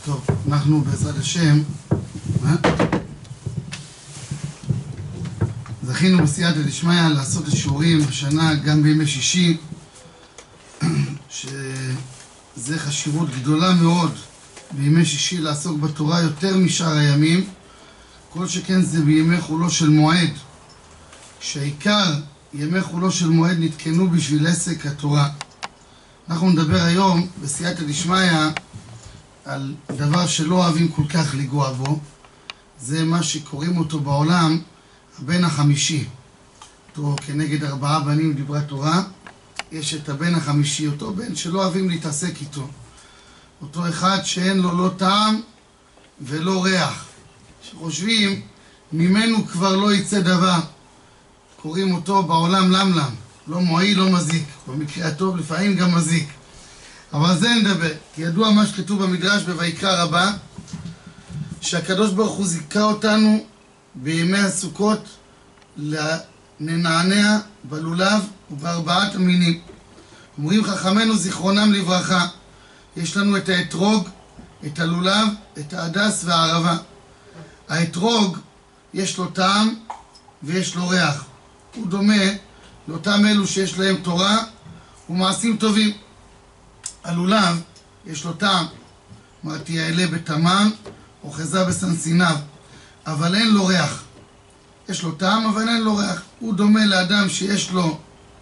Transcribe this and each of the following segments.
טוב, אנחנו בעזרת השם זכינו בסייעתא דשמיא לעשות את השיעורים השנה גם בימי שישי, שזה חשיבות גדולה מאוד בימי שישי לעסוק בתורה יותר משאר הימים, כל שכן זה בימי חולו של מועד, שהעיקר ימי חולו של מועד נתקנו בשביל עסק התורה. אנחנו נדבר היום בסייעתא דשמיא על דבר שלא אוהבים כל כך לגוע בו. זה מה שקוראים אותו בעולם הבן החמישי. אותו כנגד 4 בנים דיברה תורה, יש את הבן החמישי, אותו בן שלא אוהבים להתעסק איתו, אותו אחד שאין לו לא טעם ולא ריח, שחושבים ממנו כבר לא יצא דבר. קוראים אותו בעולם למלם, לא מועיל לא מזיק, במקרה הטוב לפעמים גם מזיק, אבל זה נדבר. כי ידוע מה שכתוב במדרש בויקרא רבה, שהקדוש ברוך הוא זיכה אותנו בימי הסוכות לנענע בלולב ובארבעת המינים. אומרים חכמינו זיכרונם לברכה, יש לנו את האתרוג, את הלולב, את ההדס והערבה. האתרוג יש לו טעם ויש לו ריח, הוא דומה לאותם אלו שיש להם תורה ומעשים טובים. הלולב יש לו טעם, אמרתי יעלה בתמם אוחזה בסנסיניו, אבל אין לו ריח. יש לו טעם אבל אין לו ריח. הוא דומה לאדם שיש לו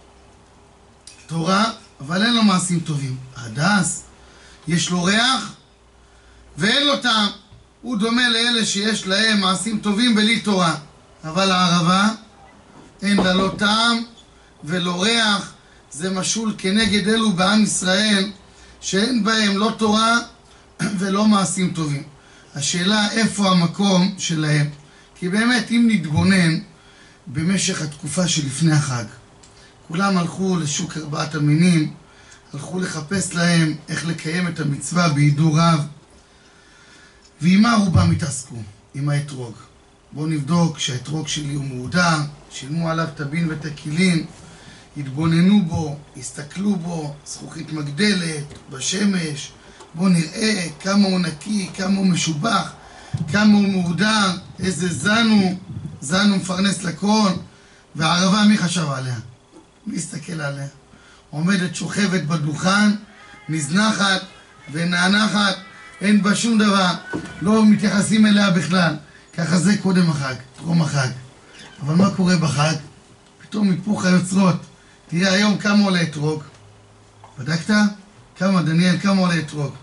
תורה אבל אין לו מעשים טובים. ההדס יש לו ריח ואין לו טעם, הוא דומה לאלה שיש להם מעשים טובים בלי תורה, אבל הערבה אין לה לא טעם ולא ריח. זה משול כנגד אלו בעם ישראל שאין בהם לא תורה ולא מעשים טובים. השאלה איפה המקום שלהם, כי באמת אם נתבונן במשך התקופה שלפני החג, כולם הלכו לשוק 4 המינים, הלכו לחפש להם איך לקיים את המצווה בהידור רב, ועם מה רובם התעסקו? עם האתרוג. בואו נבדוק שהאתרוג שלי הוא מעודר, שילמו עליו טבין ותקילין, התבוננו בו, הסתכלו בו, זכוכית מגדלת, בשמש. בואו נראה כמה הוא נקי, כמה הוא משובח, כמה הוא מעודר, איזה זן הוא מפרנס לכל. והערבה מי חשב עליה? מי הסתכל עליה? עומדת שוכבת בדוכן, מזנחת ונענחת, אין בה שום דבר, לא מתייחסים אליה בכלל. ככה זה קודם החג, טרום החג. אבל מה קורה בחג? פתאום היפוך היוצרות. תראה היום כמה עולה אתרוג. בדקת? כמה, דניאל, כמה עולה אתרוג?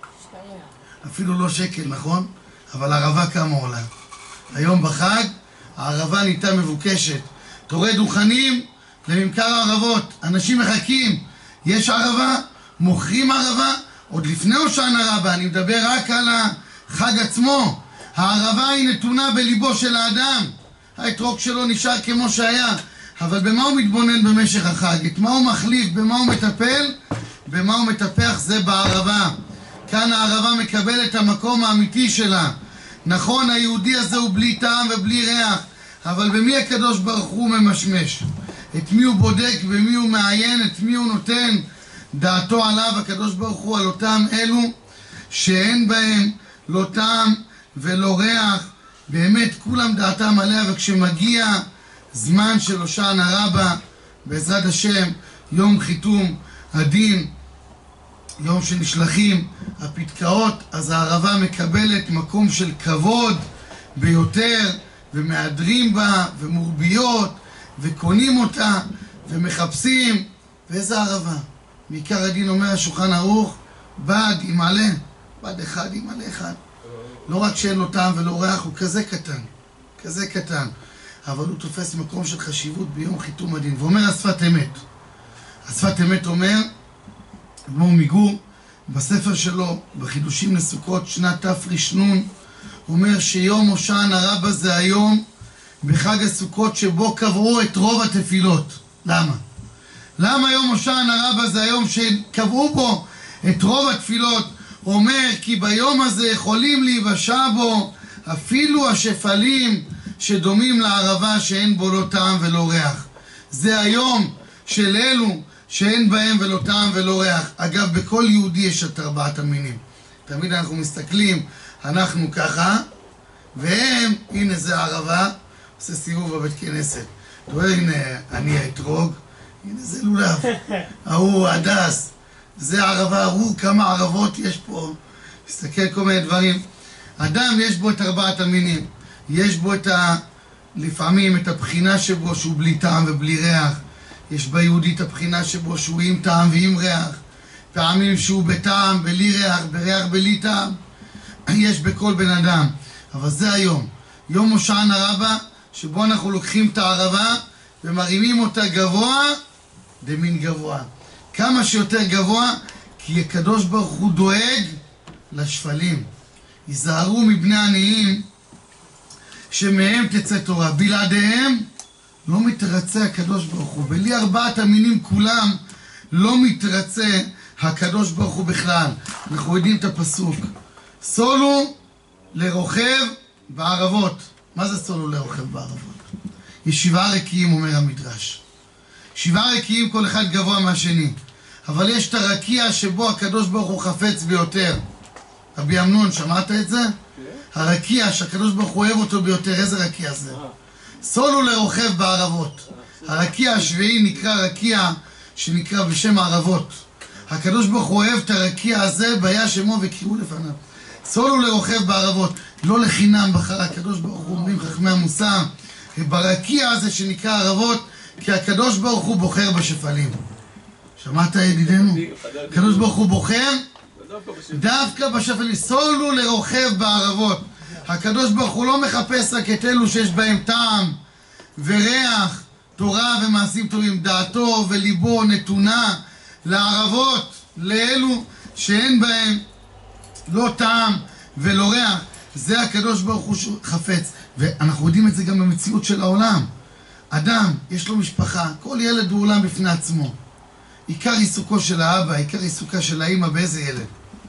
אפילו לא שקל, נכון? אבל ערבה כמה עולה? היום בחג הערבה נהייתה מבוקשת. תורי דוכנים לממכר ערבות, אנשים מחכים. יש ערבה, מוכרים ערבה. עוד לפני הושענא רבה, אני מדבר רק על החג עצמו. הערבה היא נתונה בליבו של האדם, האתרוג שלו נשאר כמו שהיה, אבל במה הוא מתבונן במשך החג? את מה הוא מחליף? במה הוא מטפל? במה הוא מטפח? זה בערבה. כאן הערבה מקבל את המקום האמיתי שלה. נכון, היהודי הזה הוא בלי טעם ובלי ריח, אבל במי הקדוש ברוך הוא ממשמש? את מי הוא בודק, במי הוא מעיין, את מי הוא נותן דעתו עליו? הקדוש ברוך הוא על אותם אלו שאין בהם לא טעם ולא ריח, באמת כולם דעתם עליה. וכשמגיע זמן של הושענא רבה, בעזרת השם, יום חיתום הדין, יום שנשלחים הפתקאות, אז הערבה מקבלת מקום של כבוד ביותר, ומהדרים בה ומורביות וקונים אותה ומחפשים. ואיזה ערבה? בעיקר הדין אומר השולחן ערוך, בד ימלא, בד אחד ימלא אחד. לא רק שאין לו טעם ולא ריח, הוא כזה קטן, כזה קטן, אבל הוא תופס מקום של חשיבות ביום חיתום הדין. ואומר השפת אמת, השפת אמת אומר אדמו"ר מגור בספר שלו בחידושים לסוכות שנת תר"ן, אומר שיום הושענא רבה זה היום בחג הסוכות שבו קבעו את רוב התפילות. למה? למה יום הושענא רבה זה היום שקבעו בו את רוב התפילות? אומר כי ביום הזה יכולים להיוושע בו אפילו השפלים שדומים לערבה שאין בו לא טעם ולא ריח. זה היום של אלו שאין בהם ולא טעם ולא ריח. אגב, בכל יהודי יש את 4 המינים. את תמיד אנחנו מסתכלים, אנחנו ככה, והם, הנה זה הערבה, עושה סיבוב בבית כנסת. אתה רואה, הנה אני האתרוג, הנה זה לולב, ההוא הדס, זה הערבה, הוא כמה ערבות יש פה, מסתכל כל מיני דברים. אדם יש בו את ארבעת המינים, יש בו לפעמים את הבחינה שבו שהוא בלי טעם ובלי ריח, יש ביהודי את הבחינה שבו שהוא עם טעם ועם ריח, פעמים שהוא בטעם בלי ריח, בריח בלי טעם, יש בכל בן אדם. אבל זה היום, יום הושענא רבה, שבו אנחנו לוקחים את הערבה ומרימים אותה גבוה, דמין גבוה. כמה שיותר גבוה, כי הקדוש ברוך הוא דואג לשפלים. היזהרו מבני עניים, שמהם תצא תורה. בלעדיהם לא מתרצה הקדוש ברוך הוא. בלי ארבעת המינים כולם לא מתרצה הקדוש ברוך הוא בכלל. אנחנו יודעים את הפסוק. סולו לרוכב בערבות. מה זה סולו לרוכב בערבות? יש 7 רקיעים, אומר המדרש. 7 רקיעים, כל אחד גבוה מהשני. אבל יש את הרקיע שבו הקדוש ברוך הוא חפץ ביותר. רבי אמנון, שמעת את זה? הרקיע שהקדוש ברוך הוא אוהב אותו ביותר, איזה רקיע זה? סולו לרוכב בערבות. הרקיע השביעי נקרא רקיע שנקרא בשם הערבות. הקדוש ברוך הוא אוהב את הרקיע הזה, והיה שמו וקראו לפניו. סולו לרוכב בערבות. לא לחינם בחר הקדוש ברוך הוא, אומרים חכמי המוסר, ברקיע הזה שנקרא ערבות, כי הקדוש ברוך הוא בוחר בשפלים. שמעת ידידנו? הקדוש ברוך הוא בוחר דווקא בשפלים. סולו לרוכב בערבות. הקדוש ברוך הוא לא מחפש רק את אלו שיש בהם טעם וריח, תורה ומעשים טובים. דעתו וליבו נתונה לערבות, לאלו שאין בהם לא טעם ולא ריח. זה הקדוש ברוך הוא חפץ. ואנחנו יודעים את זה גם במציאות של העולם. אדם, יש לו משפחה, כל ילד הוא עולם בפני עצמו. עיקר עיסוקו של האבא, עיקר עיסוקה של האמא, באיזה ילד?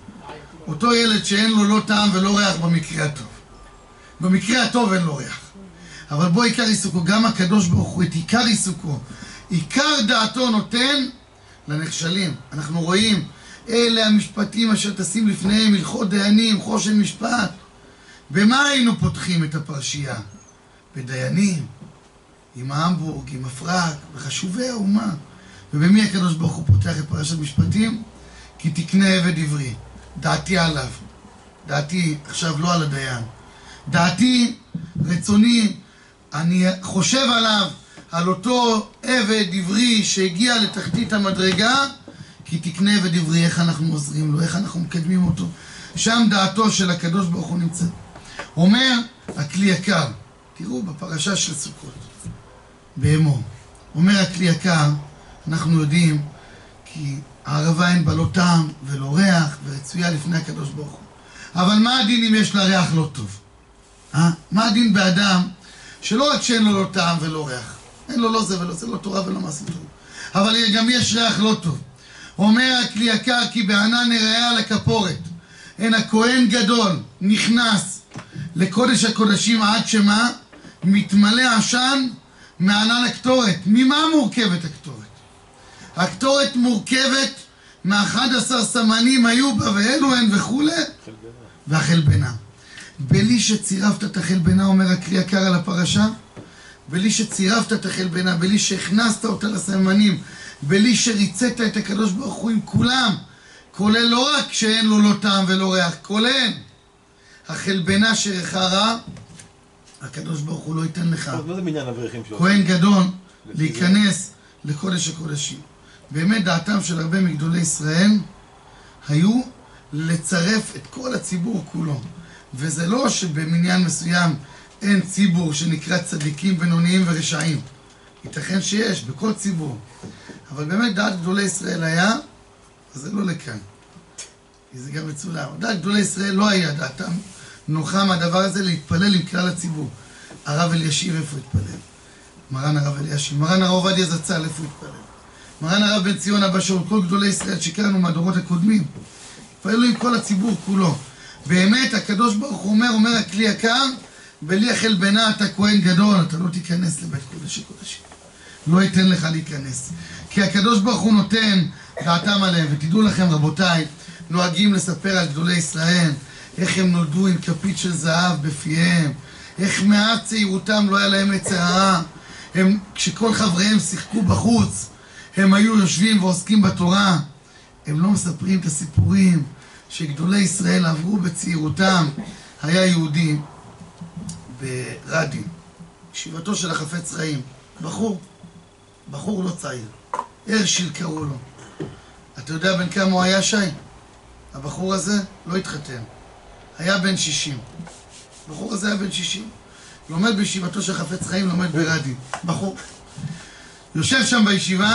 אותו ילד שאין לו לא טעם ולא ריח במקרה הטוב. במקרה הטוב אין לו ריח. אבל בו עיקר עיסוקו, גם הקדוש ברוך הוא את עיקר עיסוקו, עיקר דעתו נותן לנכשלים. אנחנו רואים, אלה המשפטים אשר תשים לפניהם, הלכות דיינים, חושן משפט. במה היינו פותחים את הפרשייה? בדיינים, עם ההמבורג, עם הפרק, בחשובי האומה. ובמי הקדוש ברוך הוא פותח את פרשת משפטים? כי תקנה עבד עברי. דעתי עליו. דעתי עכשיו לא על הדיין. דעתי, רצוני, אני חושב עליו, על אותו עבד עברי שהגיע לתחתית המדרגה, כי תקנה עבד עברי, איך אנחנו עוזרים לו, איך אנחנו מקדמים אותו. שם דעתו של הקדוש ברוך הוא נמצא. אומר הכלי יקר, תראו בפרשה של סוכות, באמור. אומר הכלי יקר, אנחנו יודעים כי הערבה אין בה לא טעם ולא ריח ורצויה לפני הקדוש ברוך הוא. אבל מה הדין אם יש לה ריח לא טוב? מה הדין באדם שלא רק שאין לו לא טעם ולא ריח, אין לו לא זה ולא זה, לא תורה ולא מעשים טובים, אבל גם יש ריח לא טוב. אומר הכלי יקר כי בענן נראה על הכפורת, אין הכהן גדול נכנס לקודש הקודשים עד שמה? מתמלא עשן מענן הקטורת. ממה מורכבת הקטורת? הקטורת מורכבת מ-11 סמנים היו בה ואלו הן וכולי והחלבנה. בלי שצירפת את החלבנה, אומר הכלי יקר על הפרשה, בלי שצירפת את החלבנה, בלי שהכנסת אותה לסמנים, בלי שריצית את הקדוש ברוך הוא עם כולם, כולל לא רק שאין לו לא טעם ולא ריח, כולל החלבנה שריחה רע, הקדוש ברוך הוא לא ייתן לך כהן גדול להיכנס לקודש הקודשים. באמת דעתם של הרבה מגדולי ישראל היו לצרף את כל הציבור כולו. וזה לא שבמניין מסוים אין ציבור שנקרא צדיקים, בינוניים ורשעים. ייתכן שיש בכל ציבור. אבל באמת דעת גדולי ישראל היה, אז זה לא לכאן. זה גם מצולם. דעת גדולי ישראל לא היה דעתם נוחה מהדבר הזה להתפלל עם כלל הציבור. הרב אלישיב איפה התפלל? מרן הרב אלישיב. מרן הרב עובדיה זצ"ל איפה התפלל? מרן הרב בן ציון אבא שאול, כל גדולי ישראל שקראנו מהדורות הקודמים. התפללו עם כל הציבור כולו. באמת הקדוש ברוך הוא אומר הכלי יקר, בלי החלבנה אתה כהן גדול, אתה לא תיכנס לבית קודש הקודשים. לא ייתן לך להיכנס. כי הקדוש ברוך הוא נותן דעתם עליהם. ותדעו לכם רבותיי, נוהגים לספר על גדולי ישראל, איך הם נולדו עם כפית של זהב בפיהם, איך מעט צעירותם לא היה להם יצר הרע, כשכל חבריהם שיחקו בחוץ, הם היו יושבים ועוסקים בתורה. הם לא מספרים את הסיפורים שגדולי ישראל עברו בצעירותם. היה יהודי ברדין, ישיבתו של החפץ חיים, בחור לא צעיר, הרשיל קראו לו. אתה יודע בן כמה הוא היה, שי? הבחור הזה לא התחתן, היה בן 60. הבחור הזה היה בן 60, לומד בישיבתו של חפץ חיים, לומד ברדין, בחור. יושב שם בישיבה,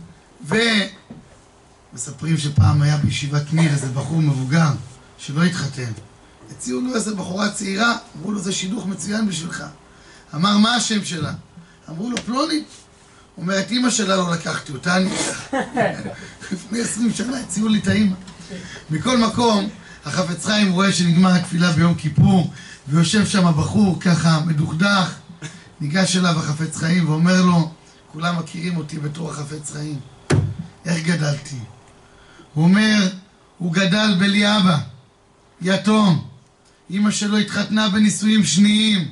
ומספרים שפעם היה בישיבת ניר איזה בחור מבוגר שלא התחתן. הציעו לו איזה בחורה צעירה, אמרו לו זה שידוך מצוין בשבילך. אמר מה השם שלה? אמרו לו פלונית. אומרת אמא שלה לא לקחתי אותה, אני לפני 20 שנה הציעו לי את האמא. מכל מקום, החפץ חיים רואה שנגמר התפילה ביום כיפור, ויושב שם הבחור ככה מדוכדך, ניגש אליו החפץ חיים ואומר לו, כולם מכירים אותי בתור החפץ חיים, איך גדלתי? הוא אומר, הוא גדל בלי אבא, יתום, אמא שלו התחתנה בנישואים שניים,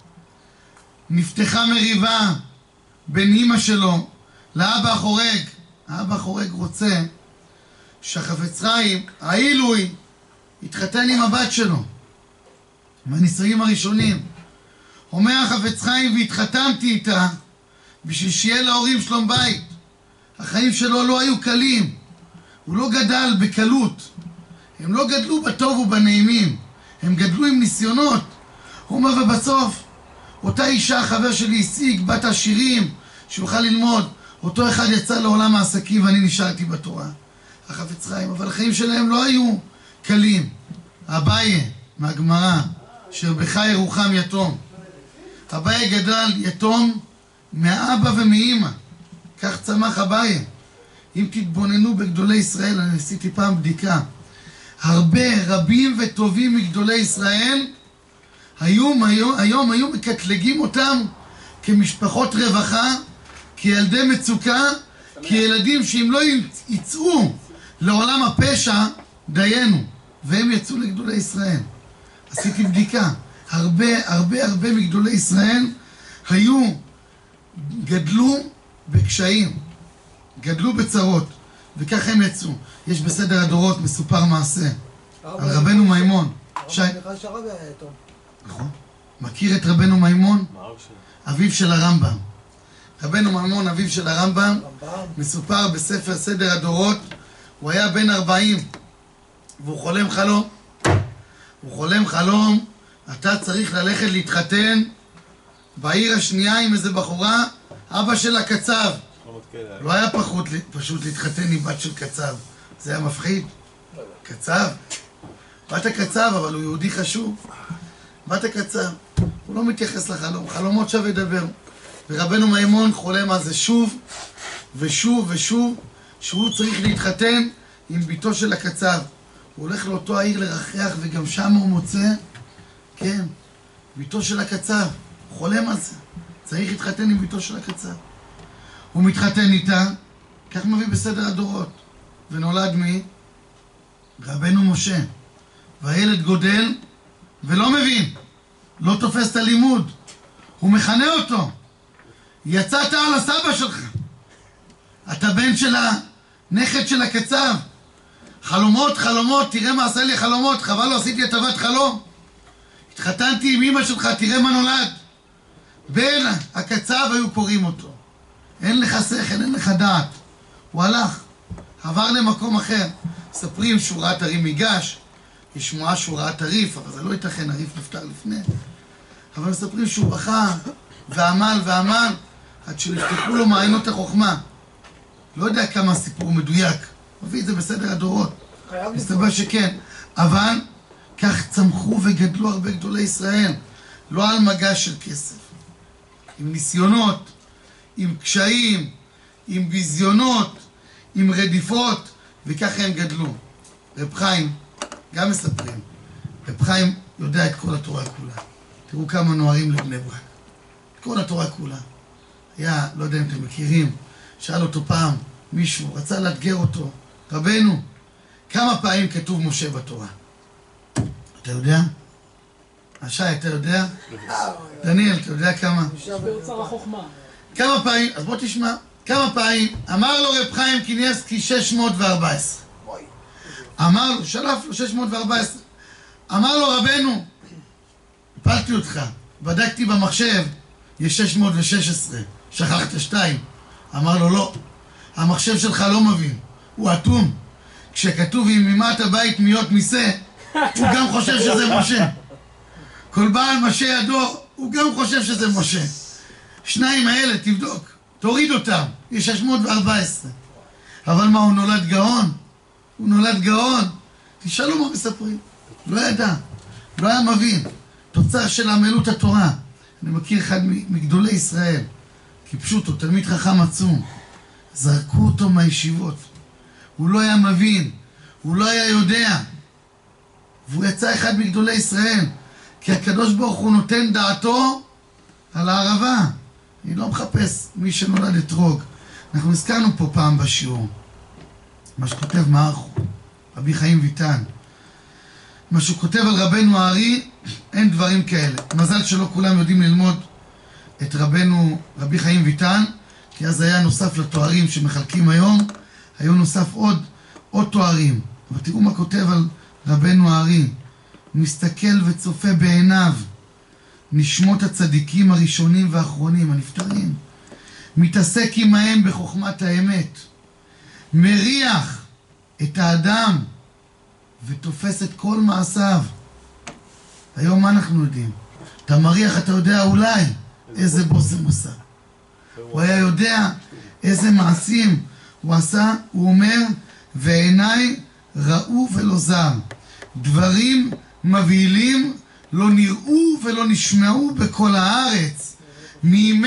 נפתחה מריבה בין אמא שלו לאבא החורג. האבא החורג רוצה שהחפץ חיים, העילוי, התחתן עם הבת שלו מהנישואים הראשונים. אומר החפץ חיים, והתחתנתי איתה בשביל שיהיה להורים שלום בית. החיים שלו לא היו קלים, הוא לא גדל בקלות, הם לא גדלו בטוב ובנעימים, הם גדלו עם ניסיונות. הוא אומר, ובסוף אותה אישה, חבר שלי, השיג בת עשירים שיוכל ללמוד, אותו אחד יצא לעולם העסקים ואני נשארתי בתורה. החפץ חיים, אבל החיים שלהם לא היו קלים. אביי מהגמרא, שרבך ירוחם יתום, אביי גדל יתום מאבא ומאמא, כך צמח אביי. אם תתבוננו בגדולי ישראל, אני עשיתי פעם בדיקה, רבים וטובים מגדולי ישראל היום היו מקטלגים אותם כמשפחות רווחה, כילדי מצוקה, כילדים שאם לא יצאו לעולם הפשע דיינו, והם יצאו לגדולי ישראל. עשיתי בדיקה, הרבה מגדולי ישראל גדלו בקשיים, גדלו בצרות, וכך הם יצאו. יש בסדר הדורות מסופר מעשה על רבנו מימון. נכון. מכיר את רבנו מימון? אביו של הרמב"ם. רבנו מימון, אביו של הרמב"ם, מסופר בספר סדר הדורות, הוא היה בן 40 והוא חולם חלום. הוא חולם חלום, אתה צריך ללכת להתחתן בעיר השנייה עם איזה בחורה, אבא שלה קצב. לא היה פשוט להתחתן עם בת של קצב, זה היה מפחיד. קצב, בת הקצב, אבל הוא יהודי חשוב. בת הקצב, הוא לא מתייחס לחלום, חלומות שווה דבר. ורבנו מימון חולם על זה שוב ושוב ושוב, שהוא צריך להתחתן עם ביתו של הקצב. הוא הולך לאותו העיר לרחח, וגם שם הוא מוצא, כן, ביתו של הקצב. הוא חולם על זה, צריך להתחתן עם ביתו של הקצב. הוא מתחתן איתה, כך מביא בסדר הדורות. ונולד מי? רבנו משה. והילד גודל ולא מבין, לא תופס את הלימוד. הוא מכנה אותו, יצאת על הסבא שלך, אתה בן של הנכד של הקצב. חלומות, תראה מה עשה לי חלומות, חבל לא עשיתי הטבת חלום. התחתנתי עם אמא שלך, תראה מה נולד. בן הקצב היו קוראים אותו. אין לך שכל, אין לך דעת. הוא הלך, עבר למקום אחר. מספרים שהוא ראה תרים מיגש, יש שמועה שהוא ראה תריף, אבל זה לא ייתכן, הריף נפטר לפני. אבל מספרים שהוא בכה ועמל, עד שנפתחו לו מעיינות החוכמה. לא יודע כמה הסיפור מדויק, מביא את זה בסדר הדורות, מסתבר שכן. אבל כך צמחו וגדלו הרבה גדולי ישראל, לא על מגש של כסף, עם ניסיונות, עם קשיים, עם ביזיונות, עם רדיפות, וככה הם גדלו. רב חיים, גם מספרים, רב חיים יודע את כל התורה כולה. תראו כמה נוערים לבני ברק, כל התורה כולה. היה, לא יודע אם אתם מכירים, שאל אותו פעם מישהו, רצה לאתגר אותו, רבנו, כמה פעמים כתוב משה בתורה? אתה יודע? השי, אתה יודע? דניאל, אתה יודע כמה? באוצר החוכמה. כמה פעמים, אז בוא תשמע, כמה פעמים אמר לו רב חיים קניאסקי 614. אמר לו, שלף לו 614. אמר לו רבנו, הפלתי אותך, בדקתי במחשב, יש 616, שכחת 2. אמר לו לא, המחשב שלך לא מבין, הוא אטום. כשכתוב אם ממעט הבית מיות מיסה, הוא גם חושב שזה משה. כל בעל משה ידו, הוא גם חושב שזה משה. שניים האלה, תבדוק, תוריד אותם, יש 614. אבל מה, הוא נולד גאון? הוא נולד גאון. תשאלו מה מספרים. לא ידע, לא היה מבין. תוצר של עמלות התורה. אני מכיר אחד מגדולי ישראל, כיפשו אותו, תלמיד חכם עצום. זרקו אותו מהישיבות. הוא לא היה מבין, הוא לא היה יודע. והוא יצא אחד מגדולי ישראל. כי הקדוש ברוך הוא נותן דעתו על הערבה. אני לא מחפש מי שנולד אתרוג. אנחנו הזכרנו פה פעם בשיעור מה שכותב מערכו, רבי חיים ויטן. מה שהוא כותב על רבנו הארי, אין דברים כאלה. מזל שלא כולם יודעים ללמוד את רבנו רבי חיים ויטן, כי אז היה נוסף לתוארים שמחלקים היום, היו נוסף עוד תוארים. אבל תראו מה כותב על רבנו הארי. מסתכל וצופה בעיניו נשמות הצדיקים הראשונים והאחרונים, הנפטרים. מתעסק עמהם בחוכמת האמת. מריח את האדם ותופס את כל מעשיו. היום מה אנחנו יודעים? אתה מריח, אתה יודע אולי איזה בושם עשה. הוא היה יודע איזה מעשים הוא עשה. הוא אומר, ועיניי ראו ולא זר. דברים מבהילים לא נראו ולא נשמעו בכל הארץ. מימי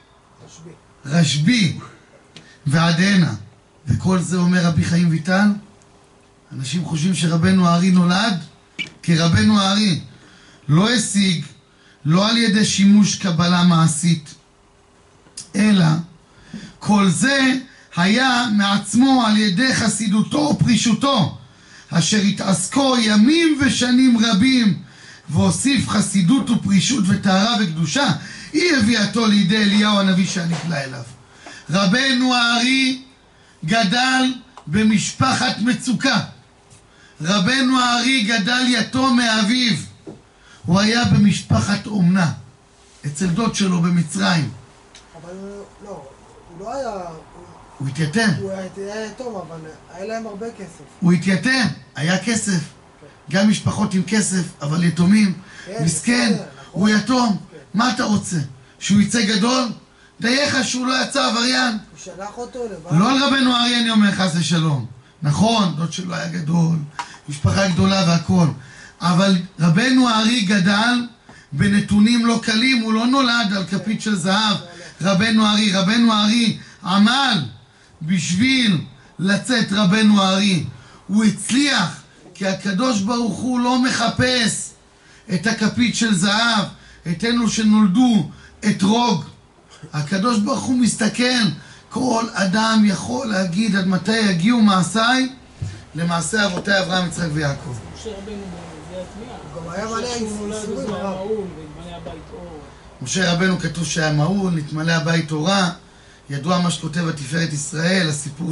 רשב"י ועד הנה. וכל זה אומר רבי חיים ויטל. אנשים חושבים שרבנו הארי נולד כרבנו הארי. לא השיג, לא על ידי שימוש קבלה מעשית, אלא כל זה היה מעצמו על ידי חסידותו ופרישותו, אשר התעסקו ימים ושנים רבים, והוסיף חסידות ופרישות וטהרה וקדושה, היא הביאתו לידי אליהו הנביא שנקלע אליו. רבנו הארי גדל במשפחת מצוקה. רבנו הארי גדל יתום מאביו. הוא היה במשפחת אומנה, אצל דוד שלו במצרים. אבל הוא לא היה... הוא התייתם. הוא היה יתום, אבל היה להם הרבה כסף. הוא התייתם, היה כסף. גם משפחות עם כסף, אבל יתומים. מסכן, הוא יתום. מה אתה רוצה? שהוא יצא גדול? דייך שהוא לא יצא עבריין. הוא שלח אותו לבד. לא על רבנו הארי אני אומר חס ושלום. נכון, דוד שלו היה גדול, משפחה גדולה והכל. אבל רבנו הארי גדל בנתונים לא קלים, הוא לא נולד על כפית של זהב. רבנו הארי עמל בשביל לצאת רבנו הארי. הוא הצליח, כי הקדוש ברוך הוא לא מחפש את הכפית של זהב, את אלו שנולדו אתרוג. הקדוש ברוך הוא מסתכל, כל אדם יכול להגיד עד מתי יגיעו מעשיי למעשה אבותי אברהם, יצחק ויעקב. משה רבנו זה התמיעה. גם היה מלא איסורים הרב. והתמלא הבית אור. משה רבנו כתוב שהיה מעול, נתמלא הבית אורה. ידוע מה שכותב התפארת ישראל, הסיפור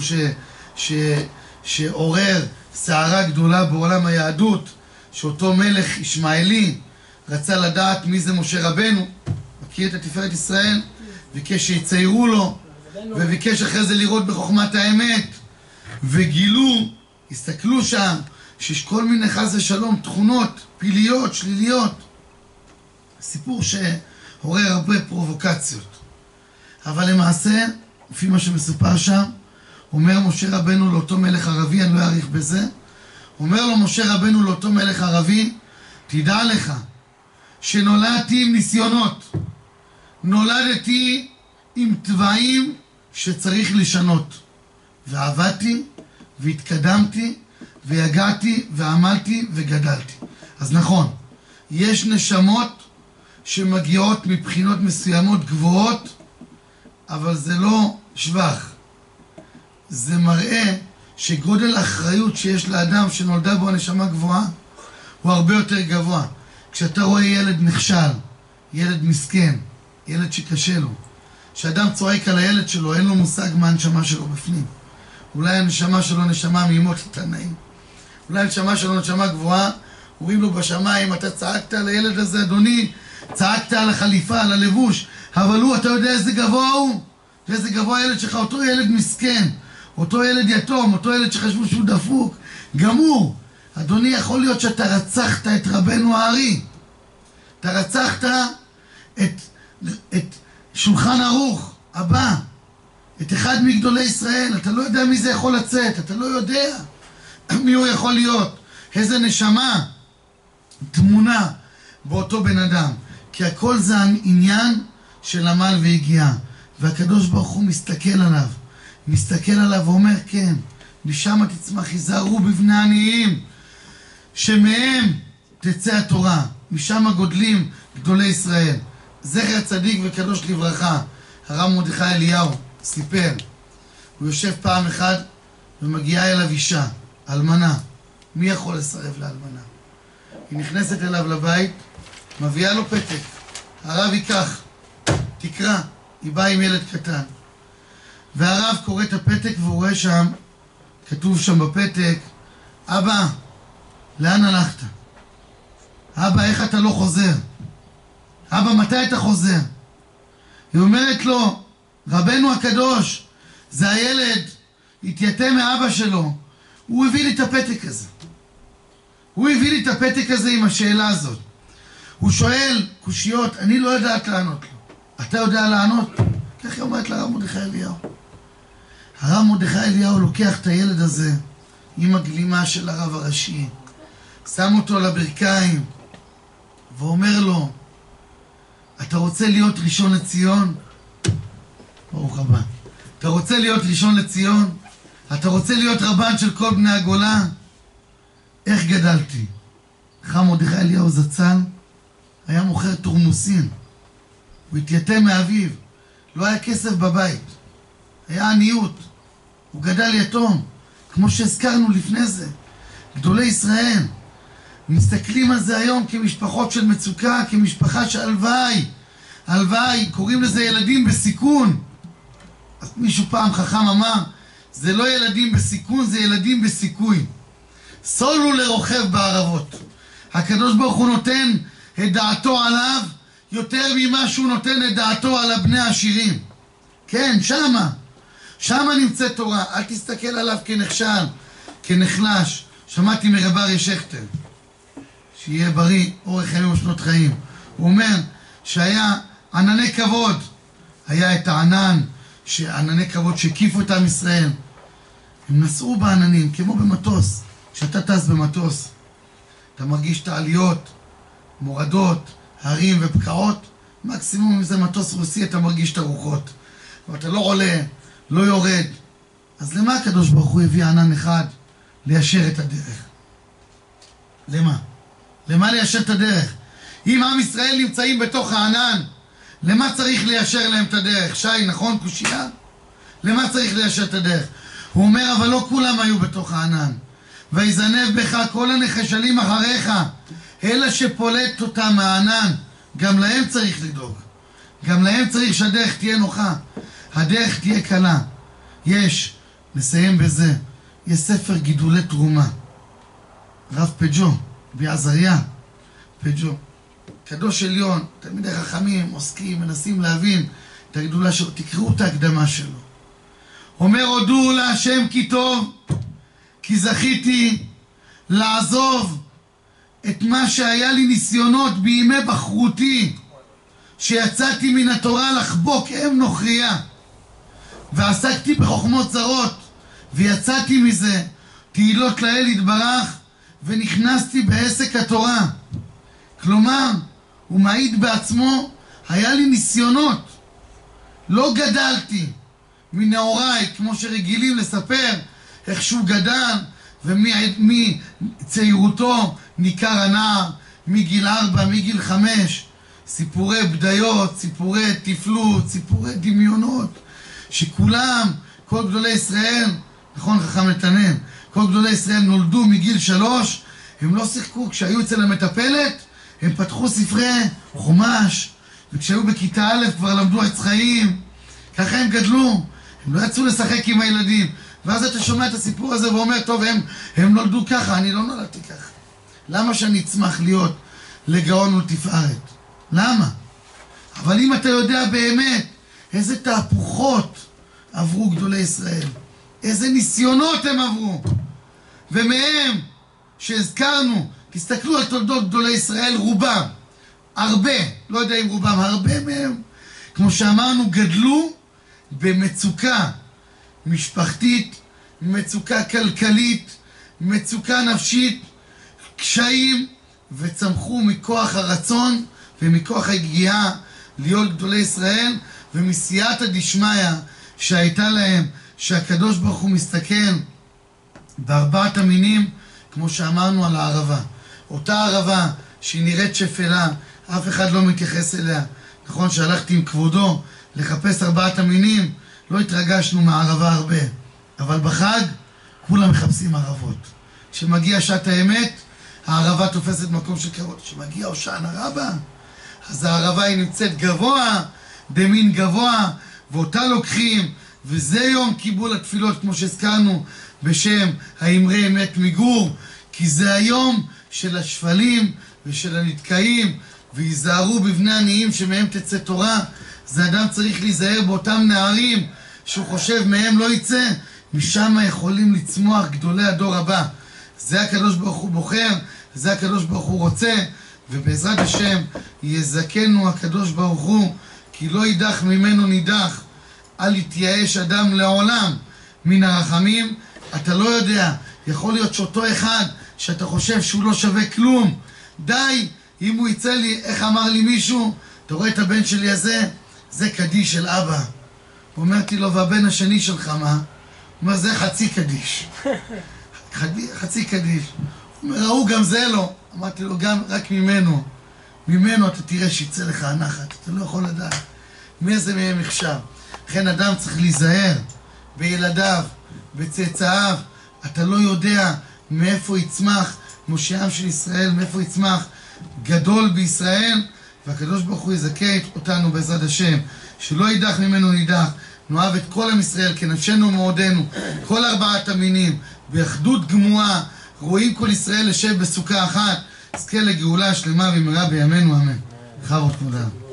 שעורר סערה גדולה בעולם היהדות, שאותו מלך ישמעאלי רצה לדעת מי זה משה רבנו, מכיר את התפארת ישראל, ביקש שיציירו לו, וביקש אחרי זה לראות בחוכמת האמת, וגילו, הסתכלו שם, שיש כל מיני חס ושלום תכונות פליליות, שליליות. סיפור שעורר הרבה פרובוקציות. אבל למעשה, לפי מה שמסופר שם, אומר משה רבנו לאותו מלך ערבי, אני לא אעריך בזה, אומר לו משה רבנו לאותו מלך ערבי, תדע לך שנולדתי עם ניסיונות, נולדתי עם טבעים שצריך לשנות, ועבדתי והתקדמתי ויגעתי ועמלתי וגדלתי. אז נכון, יש נשמות שמגיעות מבחינות מסוימות גבוהות, אבל זה לא שבח. זה מראה שגודל האחריות שיש לאדם שנולדה בו הנשמה גבוהה הוא הרבה יותר גבוה. כשאתה רואה ילד נכשל, ילד מסכן, ילד שקשה לו, שאדם צועק על הילד שלו, אין לו מושג מה הנשמה שלו בפנים. אולי הנשמה שלו נשמה מימות התנאים, אולי הנשמה שלו נשמה גבוהה, אומרים לו בשמיים, אתה צעקת על הילד הזה, אדוני, צעקת על החליפה, על הלבוש, אבל הוא, אתה יודע איזה גבוה הוא? איזה גבוה הילד שלך, אותו ילד מסכן, אותו ילד יתום, אותו ילד שחשבו שהוא דפוק, גמור. אדוני, יכול להיות שאתה רצחת את רבנו הארי, אתה רצחת את שולחן ערוך הבא, את אחד מגדולי ישראל, אתה לא יודע מי זה יכול לצאת, אתה לא יודע מי הוא יכול להיות, איזה נשמה תמונה באותו בן אדם, כי הכל זה עניין של עמל והגיעה, והקדוש ברוך הוא מסתכל עליו ואומר, כן, משם תצמח, היזהרו בבני עניים, שמהם תצא התורה, משם גודלים גדולי ישראל. זכר צדיק וקדוש לברכה, הרב מרדכי אליהו סיפר, הוא יושב פעם אחת ומגיעה אליו אישה, אלמנה. מי יכול לסרב לאלמנה? היא נכנסת אליו לבית, מביאה לו פתק, הרב ייקח, תקרא, היא באה עם ילד קטן, והרב קורא את הפתק והוא רואה שם, כתוב שם בפתק, אבא, לאן הלכת? אבא, איך אתה לא חוזר? אבא, מתי אתה חוזר? היא אומרת לו, רבנו הקדוש, זה הילד, התייתם מאבא שלו, הוא הביא לי את הפתק הזה. הוא הביא לי את הפתק הזה עם השאלה הזאת. הוא שואל קושיות, אני לא יודעת לענות לו. אתה יודע לענות? כך היא אומרת לרב מרדכי אליהו. הרב מרדכי אליהו לוקח את הילד הזה עם הגלימה של הרב הראשי, שם אותו על הברכיים ואומר לו, אתה רוצה להיות ראשון לציון? ברוך הבא. אתה רוצה להיות ראשון לציון? אתה רוצה להיות רבן של כל בני הגולה? איך גדלתי? הרב מרדכי אליהו זצ"ל היה מוכר תורמוסין, הוא התייתם מאביו, לא היה כסף בבית, היה עניות, הוא גדל יתום, כמו שהזכרנו לפני זה. גדולי ישראל מסתכלים על זה היום כמשפחות של מצוקה, כמשפחה של הלוואי, קוראים לזה ילדים בסיכון. אז מישהו פעם חכם אמר, זה לא ילדים בסיכון, זה ילדים בסיכוי. סולו לרוכב בערבות. הקדוש ברוך הוא נותן את דעתו עליו יותר ממה שהוא נותן את דעתו על הבני העשירים. כן, שמה נמצאת תורה. אל תסתכל עליו כנכשל, כנחלש. שמעתי מרב אריה שכטר, שיהיה בריא, אורך ימים ושנות חיים. הוא אומר שהיה ענני כבוד, היה את הענן, ענני כבוד שהקיפו את עם ישראל. הם נסעו בעננים, כמו במטוס. כשאתה טס במטוס, אתה מרגיש את העליות, מורדות, הרים ופקעות. מקסימום אם זה מטוס רוסי אתה מרגיש את הרוחות, ואתה לא עולה, לא יורד. אז למה הקדוש ברוך הוא הביא ענן אחד? ליישר את הדרך. למה ליישר את הדרך? אם עם ישראל נמצאים בתוך הענן, למה צריך ליישר להם את הדרך? שי, נכון? קושייה? למה צריך ליישר את הדרך? הוא אומר, אבל לא כולם היו בתוך הענן. ויזנב בך כל הנחשלים אחריך, אלא שפולט אותם מהענן. גם להם צריך לדאוג. גם להם צריך שהדרך תהיה נוחה. הדרך תהיה קלה. נסיים בזה, יש ספר גידולי תרומה. רב פג'ו, בעזריה, פג'ו. קדוש עליון, תלמידי חכמים, עוסקים, מנסים להבין את הגדולה שלו. תקראו את ההקדמה שלו. אומר, הודו להשם כי טוב, כי זכיתי לעזוב את מה שהיה לי ניסיונות בימי בחרותי, שיצאתי מן התורה לחבוק אם נוכריה, ועסקתי בחוכמות זרות, ויצאתי מזה תהילות לאל יתברך, ונכנסתי בעסק התורה. כלומר, הוא מעיד בעצמו, היה לי ניסיונות, לא גדלתי מנעוריי, כמו שרגילים לספר, איך שהוא גדל, ומצעירותו ניכר הנער, מגיל 4, מגיל 5, סיפורי בדיות, סיפורי תפלות, סיפורי דמיונות, שכולם, כל גדולי ישראל, נכון חכם נתנאל? כל גדולי ישראל נולדו מגיל 3, הם לא שיחקו, כשהיו אצל המטפלת, הם פתחו ספרי חומש, וכשהיו בכיתה א' כבר למדו עץ חיים, ככה הם גדלו, הם לא יצאו לשחק עם הילדים, ואז אתה שומע את הסיפור הזה ואומר, טוב, הם נולדו ככה, אני לא נולדתי ככה. למה שאני אצמח להיות לגאון ולתפארת? למה? אבל אם אתה יודע באמת איזה תהפוכות עברו גדולי ישראל, איזה ניסיונות הם עברו, ומהם שהזכרנו, תסתכלו על תולדות גדולי ישראל, רובם, הרבה, לא יודע אם רובם, הרבה מהם, כמו שאמרנו, גדלו במצוקה משפחתית, מצוקה כלכלית, מצוקה נפשית, קשיים, וצמחו מכוח הרצון ומכוח היגיעה להיות גדולי ישראל, ומסייעתא דשמיא שהייתה להם, שהקדוש ברוך הוא מסתכל בארבעת המינים, כמו שאמרנו על הערבה. אותה ערבה שהיא נראית שפלה, אף אחד לא מתייחס אליה. נכון שהלכתי עם כבודו לחפש ארבעת המינים, לא התרגשנו מהערבה הרבה. אבל בחג כולם מחפשים ערבות. כשמגיע שעת האמת, הערבה תופסת מקום של כבוד. כשמגיע הושענא רבה, אז הערבה היא נמצאת גבוה, במין גבוה, ואותה לוקחים, וזה יום קיבול התפילות, כמו שהזכרנו, בשם האמרי אמת מגור, כי זה היום של השפלים ושל הנתקעים, ויזהרו בבני עניים שמהם תצא תורה. זה אדם צריך להיזהר באותם נערים שהוא חושב מהם לא יצא, משם יכולים לצמוח גדולי הדור הבא. זה הקדוש ברוך הוא בוחר, זה הקדוש ברוך הוא רוצה, ובעזרת השם יזכנו הקדוש ברוך הוא, כי לא יידח ממנו נידח. אל יתייאש אדם לעולם מן הרחמים. אתה לא יודע, יכול להיות שאותו אחד שאתה חושב שהוא לא שווה כלום, די אם הוא יצא לי, איך אמר לי מישהו, אתה רואה את הבן שלי הזה, זה קדיש של אבא. אמרתי לו, והבן השני שלך מה? הוא אומר, זה חצי קדיש. חצי קדיש. הוא אומר, ראו גם זה לא. אמרתי לו, גם רק ממנו אתה תראה שיצא לך הנחת, אתה לא יכול לדעת מאיזה מהם מחשב. לכן אדם צריך להיזהר בילדיו, בצאצאיו. אתה לא יודע מאיפה יצמח מושיעם של ישראל, מאיפה יצמח גדול בישראל, והקדוש ברוך הוא יזכה אותנו בעזרת השם, שלא יידח ממנו נידח. נאהב את כל עם ישראל כנפשנו ומאודנו, כל ארבעת המינים, באחדות גמורה, רואים כל ישראל לשב בסוכה אחת, זכה לגאולה שלמה במהרה בימינו אמן. בכבוד כבודם.